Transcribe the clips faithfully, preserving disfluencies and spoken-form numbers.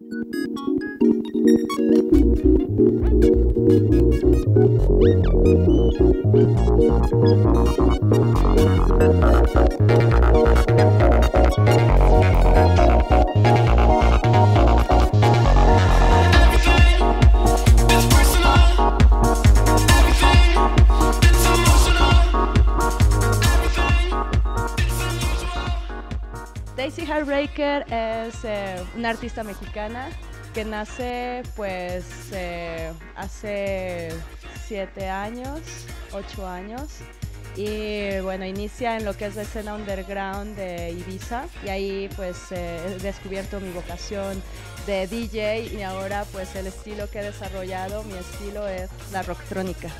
Daisy Heartbreaker es eh, una artista mexicana que nace pues eh, hace siete años, ocho años, y bueno, inicia en lo que es la escena underground de Ibiza, y ahí pues eh, he descubierto mi vocación de D J, y ahora pues el estilo que he desarrollado, mi estilo es la rocktrónica.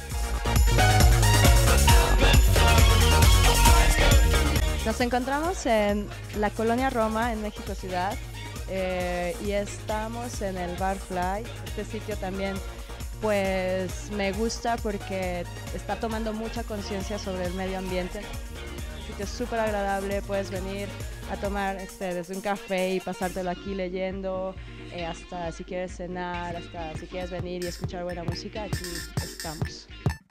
Nos encontramos en la colonia Roma, en México Ciudad, eh, y estamos en el Bar Fly. Este sitio también pues me gusta porque está tomando mucha conciencia sobre el medio ambiente. Un sitio súper agradable, puedes venir a tomar este, desde un café y pasártelo aquí leyendo, eh, hasta si quieres cenar, hasta si quieres venir y escuchar buena música, aquí estamos.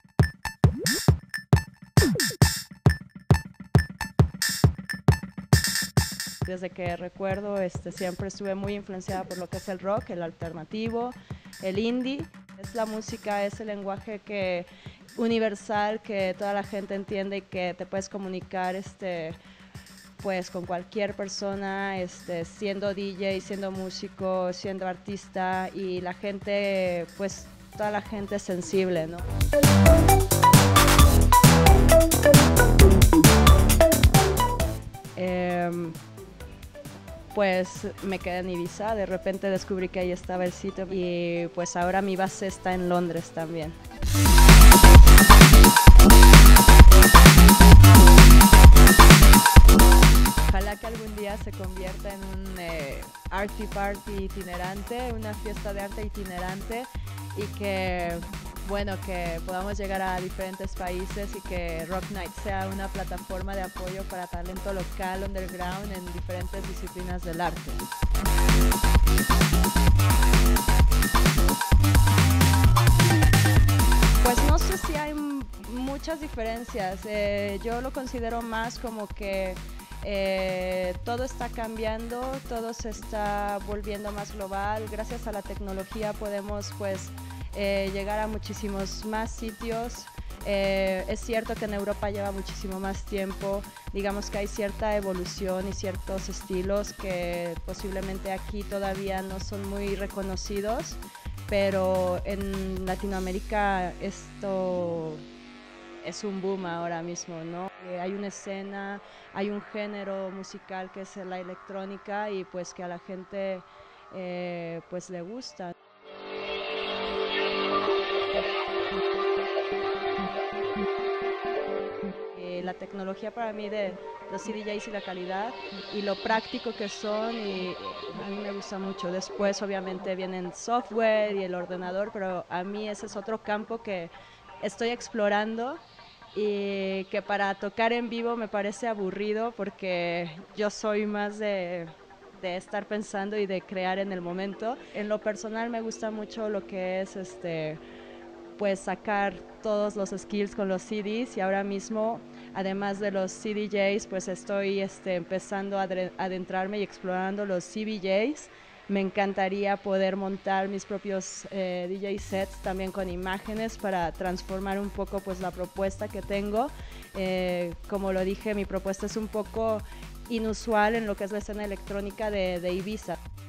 Desde que recuerdo este, siempre estuve muy influenciada por lo que es el rock, el alternativo, el indie. Es la música, es el lenguaje que, universal que toda la gente entiende y que te puedes comunicar este, pues, con cualquier persona, este, siendo D J, siendo músico, siendo artista, y la gente, pues toda la gente es sensible, ¿no? Eh, Pues me quedé en Ibiza, de repente descubrí que ahí estaba el sitio, y pues ahora mi base está en Londres también. Ojalá que algún día se convierta en un eh, arty party itinerante, una fiesta de arte itinerante, y que bueno, que podamos llegar a diferentes países y que Rock Night sea una plataforma de apoyo para talento local, underground, en diferentes disciplinas del arte. Pues no sé si hay muchas diferencias, eh, yo lo considero más como que eh, todo está cambiando, todo se está volviendo más global. Gracias a la tecnología podemos pues Eh, llegar a muchísimos más sitios. Eh, es cierto que en Europa lleva muchísimo más tiempo, digamos que hay cierta evolución y ciertos estilos que posiblemente aquí todavía no son muy reconocidos, pero en Latinoamérica esto es un boom ahora mismo, ¿no? Eh, hay una escena, hay un género musical que es la electrónica, y pues que a la gente eh, pues le gusta. La tecnología para mí de los C D Js y la calidad y lo práctico que son, y a mí me gusta mucho. Después obviamente vienen software y el ordenador, pero a mí ese es otro campo que estoy explorando y que para tocar en vivo me parece aburrido, porque yo soy más de, de estar pensando y de crear en el momento. En lo personal me gusta mucho lo que es este pues sacar todos los skills con los C Ds, y ahora mismo, además de los C D Js, pues estoy este, empezando a adentrarme y explorando los C V Js. Me encantaría poder montar mis propios eh, D J sets también con imágenes para transformar un poco pues la propuesta que tengo. Eh, como lo dije, mi propuesta es un poco inusual en lo que es la escena electrónica de, de Ibiza.